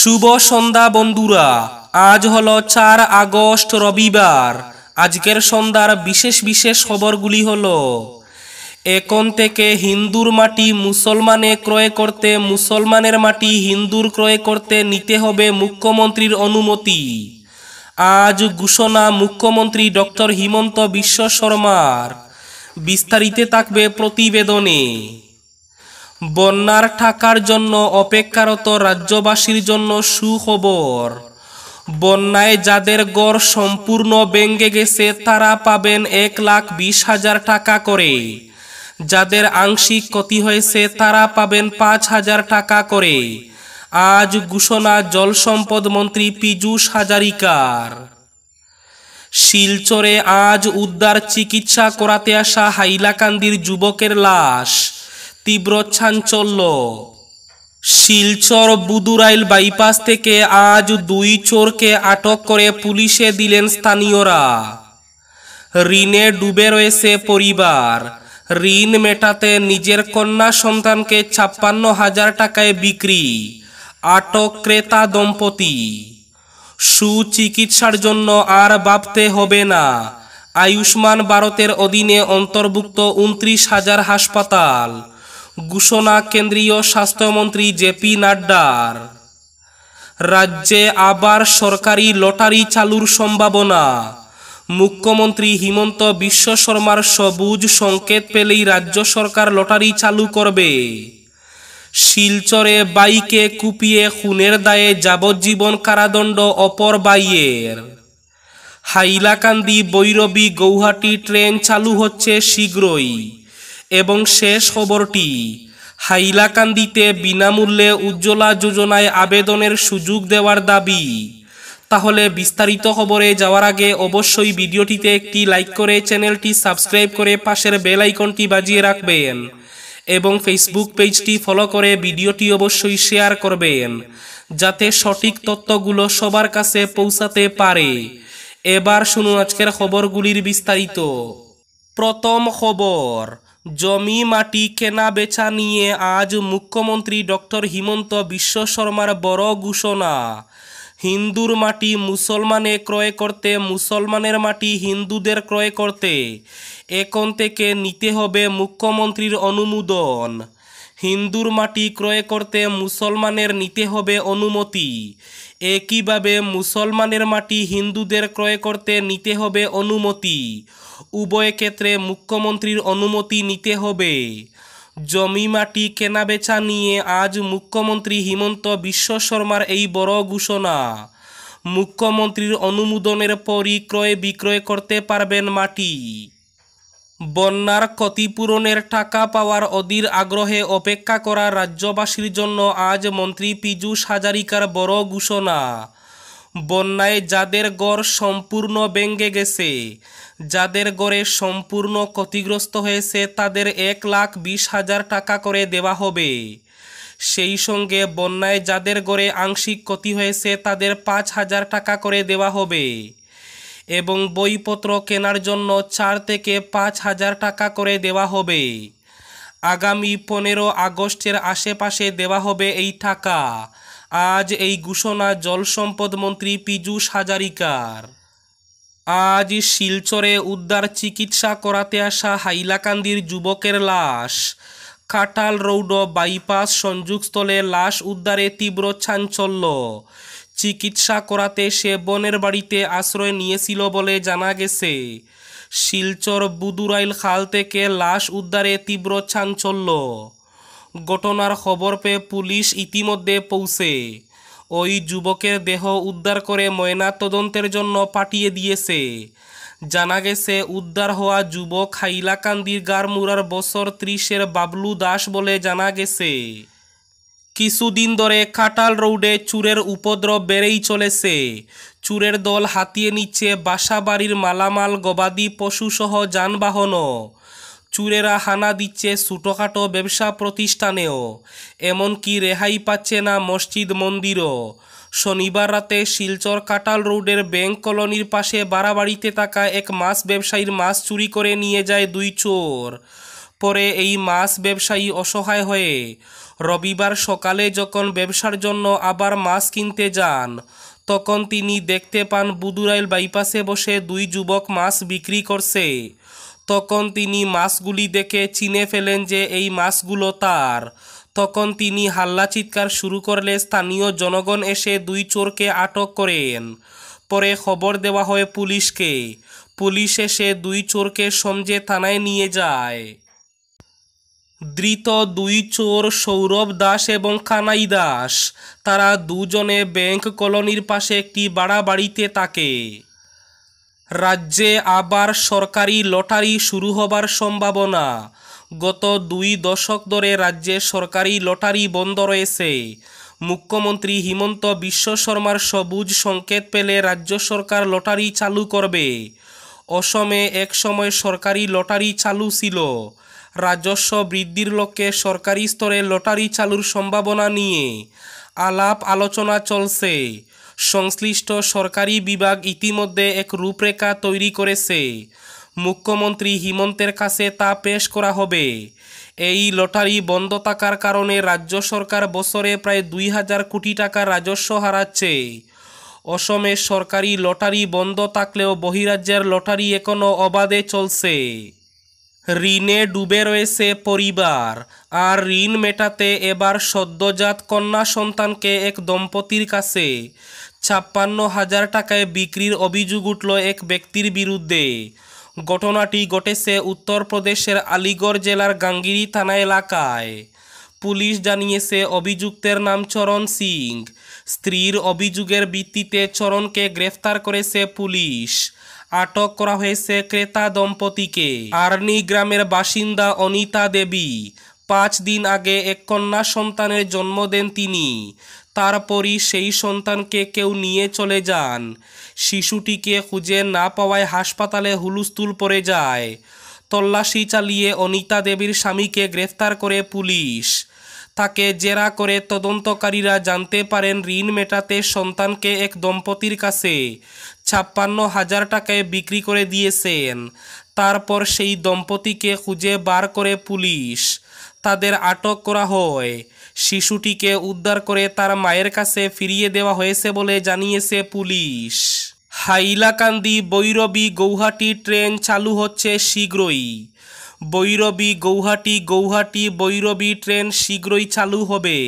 শুভ সন্ধ্যা বন্ধুরা। আজ হলো 4 আগস্ট রবিবার। আজকের সন্ধ্যার বিশেষ বিশেষ খবরগুলি হলো: এখন থেকে হিন্দুর মাটি মুসলমানে ক্রয় করতে, মুসলমানের মাটি হিন্দুর ক্রয় করতে নিতে হবে মুখ্যমন্ত্রীর অনুমতি। আজ ঘোষণা মুখ্যমন্ত্রী ডক্টর হিমন্ত বিশ্ব শর্মার। বিস্তারিত থাকবে প্রতিবেদনে। বন্যার টাকার জন্য অপেক্ষারত রাজ্যবাসীর জন্য সুখবর। বন্যায় যাদের ঘর সম্পূর্ণ ভেঙে গেছে তারা পাবেন 1,20,000 টাকা করে। যাদের আংশিক ক্ষতি হয়েছে তারা পাবেন 5,000 টাকা করে। আজ ঘোষণা জল সম্পদ মন্ত্রী পীযূষ হাজারিকার। শিলচরে আজ উদ্ধার চিকিৎসা করাতে আসা হাইলাকান্দির যুবকের লাশ। তীব্র চাঞ্চল্য। শিলচর বুদুরাইল বাইপাস থেকে আজ 2 চোরকে আটক করে পুলিশে দিলেন স্থানীয়রা। ঋণে ডুবে রয়েছে পরিবার। ঋণ মেটাতে নিজের কন্যা সন্তানকে 56,000 টাকায় বিক্রি। আটক ক্রেতা দম্পতি। সুচিকিৎসার জন্য আর ভাবতে হবে না। আয়ুষ্মান ভারতের অধীনে অন্তর্ভুক্ত 29,000 হাসপাতাল। ঘোষণা কেন্দ্রীয় স্বাস্থ্যমন্ত্রী জেপি নাড্ডার। রাজ্যে আবার সরকারি লটারি চালুর সম্ভাবনা। মুখ্যমন্ত্রী হিমন্ত বিশ্ব শর্মার সবুজ সংকেত পেলেই রাজ্য সরকার লটারি চালু করবে। শিলচরে বাইকে কুপিয়ে খুনের দায়ে যাবজ্জীবন কারাদণ্ড অপর বাইয়ের। হাইলাকান্দি বৈরবী গৌহাটি ট্রেন চালু হচ্ছে শীঘ্রই। এবং শেষ খবরটি, হাইলাকান্দিতে বিনামূল্যে উজ্জ্বলা যোজনায় আবেদনের সুযোগ দেওয়ার দাবি। তাহলে বিস্তারিত খবরে যাওয়ার আগে অবশ্যই ভিডিওটিতে একটি লাইক করে চ্যানেলটি সাবস্ক্রাইব করে পাশের বেল আইকনটি বাজিয়ে রাখবেন এবং ফেসবুক পেজটি ফলো করে ভিডিওটি অবশ্যই শেয়ার করবেন যাতে সঠিক তথ্যগুলো সবার কাছে পৌঁছাতে পারে। এবার শুনুন আজকের খবরগুলির বিস্তারিত। প্রথম খবর, জমি মাটি কেনা বেচা নিয়ে আজ মুখ্যমন্ত্রী ডক্টর হিমন্ত বিশ্ব শর্মার বড় ঘোষণা। হিন্দুর মাটি মুসলমানে ক্রয় করতে, মুসলমানের মাটি হিন্দুদের ক্রয় করতে এখন থেকে নিতে হবে মুখ্যমন্ত্রীর অনুমোদন। হিন্দুর মাটি ক্রয় করতে মুসলমানের নিতে হবে অনুমতি। একইভাবে মুসলমানের মাটি হিন্দুদের ক্রয় করতে নিতে হবে অনুমতি। উভয় ক্ষেত্রে মুখ্যমন্ত্রীর অনুমতি নিতে হবে। জমি মাটি কেনাবেচা নিয়ে আজ মুখ্যমন্ত্রী হিমন্ত বিশ্ব শর্মার এই বড় ঘোষণা। মুখ্যমন্ত্রীর অনুমোদনের পরই ক্রয় বিক্রয় করতে পারবেন মাটি। বন্যার ক্ষতিপূরণের টাকা পাওয়ার অধীর আগ্রহে অপেক্ষা করা রাজ্যবাসীর জন্য আজ মন্ত্রী পীযূষ হাজারিকার বড় ঘোষণা। বন্যায় যাদের ঘর সম্পূর্ণ ভেঙে গেছে, যাদের ঘরে সম্পূর্ণ ক্ষতিগ্রস্ত হয়েছে তাদের 1,20,000 টাকা করে দেওয়া হবে। সেই সঙ্গে বন্যায় যাদের ঘরে আংশিক ক্ষতি হয়েছে তাদের 5,000 টাকা করে দেওয়া হবে এবং বইপত্র কেনার জন্য 4 থেকে 5,000 টাকা করে দেওয়া হবে। আগামী 15 আগস্টের আশেপাশে দেওয়া হবে এই টাকা। আজ এই ঘোষণা জল সম্পদ মন্ত্রী পীযূষ হাজারিকার। আজ শিলচরে উদ্ধার চিকিৎসা করাতে আসা হাইলাকান্দির যুবকের লাশ। কাটাল রোড বাইপাস সংযোগস্থলে লাশ উদ্ধারে তীব্র চাঞ্চল্য। চিকিৎসা করাতে সে বোনের বাড়িতে আশ্রয় নিয়েছিল বলে জানা গেছে। শিলচর বুদুরাইল খাল থেকে লাশ উদ্ধারে তীব্র চাঞ্চল্য। ঘটনার খবর পেয়ে পুলিশ ইতিমধ্যে পৌঁছে ওই যুবকের দেহ উদ্ধার করে ময়না তদন্তের জন্য পাঠিয়ে দিয়েছে। জানা গেছে উদ্ধার হওয়া যুবক হাইলাকান্দির গারমুরার বছর 30-এর বাবলু দাস বলে জানা গেছে। কিছুদিন ধরে কাটাল রোডে চুরের উপদ্রব বেড়েই চলেছে। চুরের দল হাতিয়ে নিচ্ছে বাসা বাড়ির মালামাল, গবাদি পশুসহ যানবাহনও। চুরেরা হানা দিচ্ছে ছোটোখাটো ব্যবসা প্রতিষ্ঠানেও। এমনকি রেহাই পাচ্ছে না মসজিদ মন্দিরও। শনিবার রাতে শিলচর কাটাল রোডের ব্যাংক কলোনির পাশে বাড়াবাড়িতে থাকা এক মাছ ব্যবসায়ীর মাছ চুরি করে নিয়ে যায় 2 চোর। পরে এই মাছ ব্যবসায়ী অসহায় হয়ে রবিবার সকালে যখন ব্যবসার জন্য আবার মাছ কিনতে যান, তখন তিনি দেখতে পান বুদুরাইল বাইপাসে বসে দুই যুবক মাছ বিক্রি করছে। তখন তিনি মাছগুলি দেখে চিনে ফেলেন যে এই মাছগুলো তার। তখন তিনি হাল্লা চিৎকার শুরু করলে স্থানীয় জনগণ এসে দুই চোরকে আটক করেন। পরে খবর দেওয়া হয় পুলিশকে। পুলিশ এসে দুই চোরকে সমঝে থানায় নিয়ে যায়। ধৃত দুই চোর সৌরভ দাস এবং কানাই দাস। তারা দুজনে ব্যাংক কলোনির পাশে একটি ভাড়া বাড়িতে থাকে। রাজ্যে আবার সরকারি লটারি শুরু হবার সম্ভাবনা। গত 2 দশক ধরে রাজ্যে সরকারি লটারি বন্ধ রয়েছে। মুখ্যমন্ত্রী হিমন্ত বিশ্ব শর্মার সবুজ সংকেত পেলে রাজ্য সরকার লটারি চালু করবে। অসমে এক সময় সরকারি লটারি চালু ছিল। রাজস্ব বৃদ্ধির লক্ষ্যে সরকারি স্তরে লটারি চালুর সম্ভাবনা নিয়ে আলাপ আলোচনা চলছে। সংশ্লিষ্ট সরকারি বিভাগ ইতিমধ্যে এক রূপরেখা তৈরি করেছে। মুখ্যমন্ত্রী হিমন্তের কাছে তা পেশ করা হবে। এই লটারি বন্ধ থাকার কারণে রাজ্য সরকার বছরে প্রায় 2000 কোটি টাকা রাজস্ব হারাচ্ছে। অসমে সরকারি লটারি বন্ধ থাকলেও বহিরাজ্যের লটারি এখনও অবাধে চলছে। ঋণে ডুবে রয়েছে পরিবার, আর ঋণ মেটাতে এবার সদ্যজাত কন্যা সন্তানকে এক দম্পতির কাছে 56,000 টাকায় বিক্রির অভিযোগ উঠল এক ব্যক্তির বিরুদ্ধে। ঘটনাটি ঘটেছে উত্তরপ্রদেশের আলিগড় জেলার গাঙ্গিরি থানা এলাকায়। পুলিশ জানিয়েছে অভিযুক্তের নাম চরণ সিং। স্ত্রীর অভিযোগের ভিত্তিতে চরণকে গ্রেফতার করেছে পুলিশ। আটক করা হয়েছে ক্রেতা দম্পতিকে। আর্নি গ্রামের বাসিন্দা অনিতা দেবী। 5 দিন আগে এক কন্যা সন্তানের জন্ম দেন তিনি। তারপরই সেই সন্তানকে কেউ নিয়ে চলে যান। শিশুটিকে খুঁজে না পাওয়ায় হাসপাতালে হুলস্থুল পড়ে যায়। তল্লাশি চালিয়ে অনিতা দেবীর স্বামীকে গ্রেফতার করে পুলিশ। তাকে জেরা করে তদন্তকারীরা জানতে পারেন ঋণ মেটাতে সন্তানকে এক দম্পতির কাছে 56,000 টাকায় বিক্রি করে দিয়েছেন। তারপর সেই দম্পতিকে খুঁজে বার করে পুলিশ। তাদের আটক করা হয়। শিশুটিকে উদ্ধার করে তার মায়ের কাছে ফিরিয়ে দেওয়া হয়েছে বলে জানিয়েছে পুলিশ। হাইলাকান্দি বৈরবী গৌহাটি ট্রেন চালু হচ্ছে শীঘ্রই। বৈরবী গৌহাটি বৈরবী ট্রেন শীঘ্রই চালু হবে।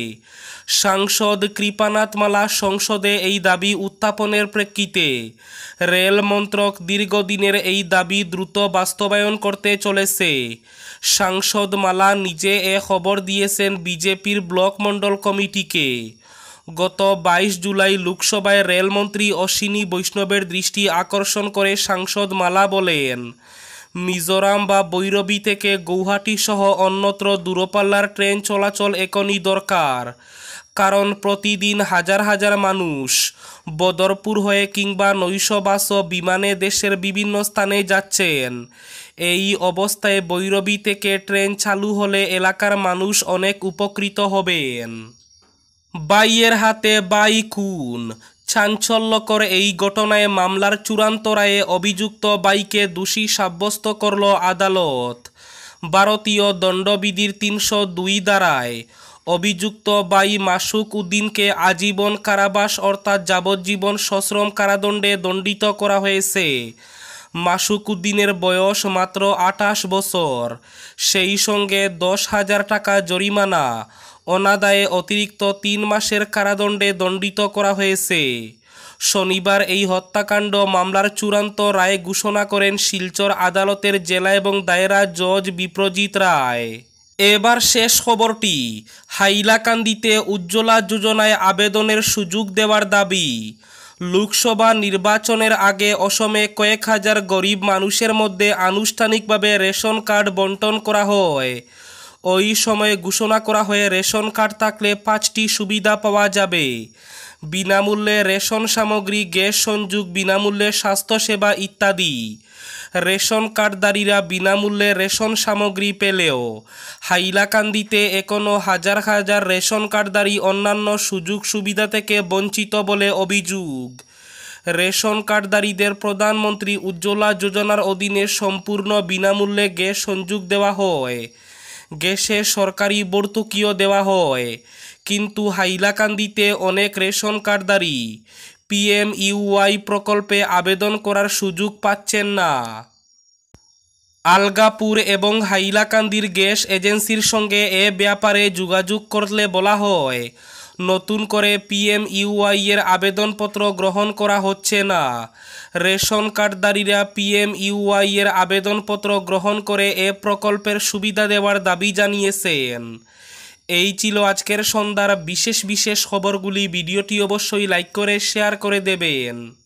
সাংসদ কৃপানাথ মালা সংসদে এই দাবি উত্থাপনের প্রেক্ষিতে রেল মন্ত্রক দীর্ঘদিনের এই দাবি দ্রুত বাস্তবায়ন করতে চলেছে। সাংসদ মালা নিজে এ খবর দিয়েছেন বিজেপির ব্লক মণ্ডল কমিটিকে। গত 22 জুলাই লোকসভায় রেলমন্ত্রী অশ্বিনী বৈষ্ণবের দৃষ্টি আকর্ষণ করে সাংসদ মালা বলেন, মিজোরাম বা বৈরবী থেকে গৌহাটি সহ অন্যত্র দূরপাল্লার ট্রেন চলাচল এখনই দরকার। কারণ প্রতিদিন হাজার হাজার মানুষ বদরপুর হয়ে কিংবা নৈশ বাস ও বিমানে দেশের বিভিন্ন স্থানে যাচ্ছেন। এই অবস্থায় বৈরবী থেকে ট্রেন চালু হলে এলাকার মানুষ অনেক উপকৃত হবেন। বাইয়ের হাতে বাই খুন। চাঞ্চল্যকর এই ঘটনায় মামলার চূড়ান্ত রায়ে অভিযুক্ত বাইকে দোষী সাব্যস্ত করল আদালত। ভারতীয় দণ্ডবিধির 302 ধারায় অভিযুক্ত বাই মাসুক উদ্দিনকে আজীবন কারাবাস অর্থাৎ যাবজ্জীবন সশ্রম কারাদণ্ডে দণ্ডিত করা হয়েছে। মাসুক উদ্দিনের বয়স মাত্র 28 বছর। সেই সঙ্গে 10,000 টাকা জরিমানা, অনাদায়ে অতিরিক্ত 3 মাসের কারাদণ্ডে দণ্ডিত করা হয়েছে। শনিবার এই হত্যাকাণ্ড মামলার চূড়ান্ত রায় ঘোষণা করেন শিলচর আদালতের জেলা এবং দায়রা জজ বিপ্রজিৎ রায়। এবার শেষ খবরটি। হাইলাকান্দিতে উজ্জ্বলা যোজনায় আবেদনের সুযোগ দেওয়ার দাবি। লোকসভা নির্বাচনের আগে অসমে কয়েক হাজার গরিব মানুষের মধ্যে আনুষ্ঠানিকভাবে রেশন কার্ড বণ্টন করা হয়। ওই সময়ে ঘোষণা করা হয় রেশন কার্ড থাকলে 5টি সুবিধা পাওয়া যাবে। বিনামূল্যে রেশন সামগ্রী, গ্যাস সংযোগ, বিনামূল্যে স্বাস্থ্যসেবা ইত্যাদি। রেশন কার্ডধারীরা বিনামূল্যে রেশন সামগ্রী পেলেও হাইলাকান্দিতে এখনও হাজার হাজার রেশন কার্ডধারী অন্যান্য সুযোগ সুবিধা থেকে বঞ্চিত বলে অভিযোগ। রেশন কার্ডধারীদের প্রধানমন্ত্রী উজ্জ্বলা যোজনার অধীনে সম্পূর্ণ বিনামূল্যে গ্যাস সংযোগ দেওয়া হয়। গ্যাসে সরকারি ভর্তুকিও দেওয়া হয়, কিন্তু হাইলাকান্দিতে অনেক রেশন কার্ডধারী PMUY প্রকল্পে আবেদন করার সুযোগ পাচ্ছেন না। আলগাপুর এবং হাইলাকান্দির গ্যাস এজেন্সির সঙ্গে এ ব্যাপারে যোগাযোগ করলে বলা হয়, নতুন করে PMUY এর আবেদনপত্র গ্রহণ করা হচ্ছে না। রেশন কার্ডধারীরা PMUY এর আবেদনপত্র গ্রহণ করে এ প্রকল্পের সুবিধা দেওয়ার দাবি জানিয়েছেন। এই ছিল আজকের সন্ধ্যার বিশেষ খবরগুলি। ভিডিওটি অবশ্যই লাইক করে শেয়ার করে দেবেন।